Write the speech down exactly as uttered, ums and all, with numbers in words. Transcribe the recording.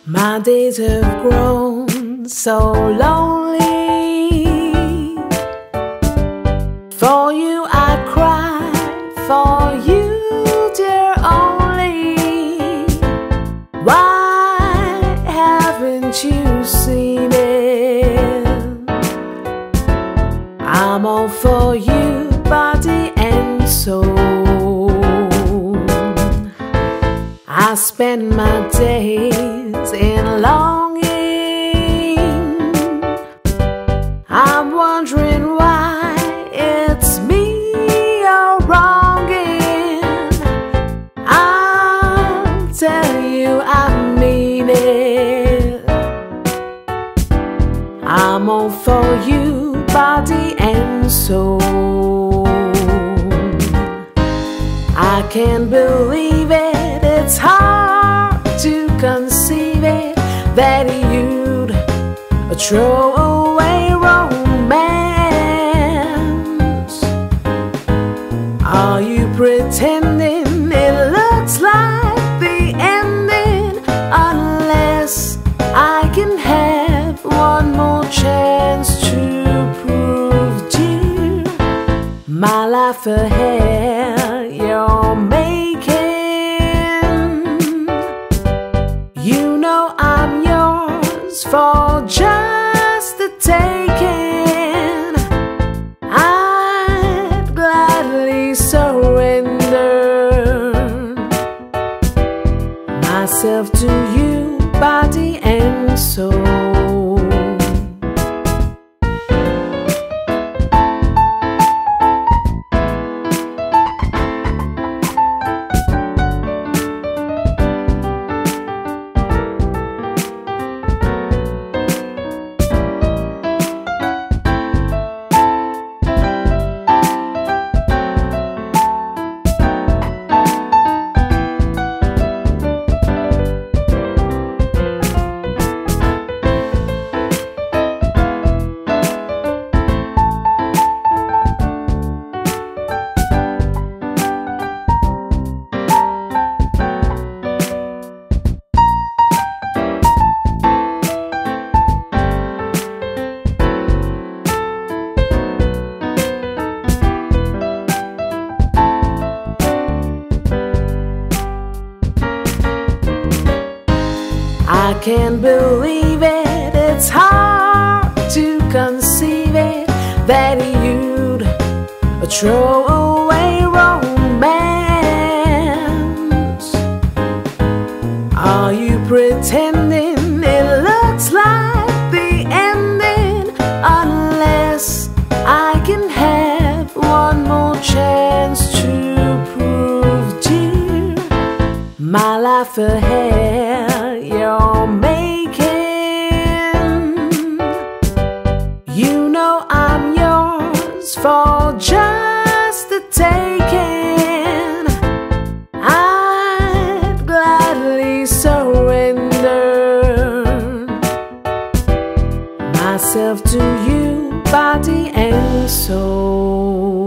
My days have grown so lonely. For you I cry, for you dear only. Why haven't you seen it? I'm all for you, body and soul. I spend my days in longing. I'm wondering why it's me you're wronging. I'll tell you I mean it. I'm all for you, body and soul. I can't believe it. It's hard to conceive it that you'd throw away romance. Are you pretending it looks like the ending? Unless I can have one more chance to prove, dear, my life ahead you're making. You know I'm yours for just the taking. I'd gladly surrender myself to you, body and soul. I can't believe it, it's hard to conceive it that you'd throw away romance. Are you pretending it looks like the ending? Unless I can have one more chance to prove, dear, my life ahead you're making. You know I'm yours for just the taking. I'd gladly surrender myself to you, body and soul.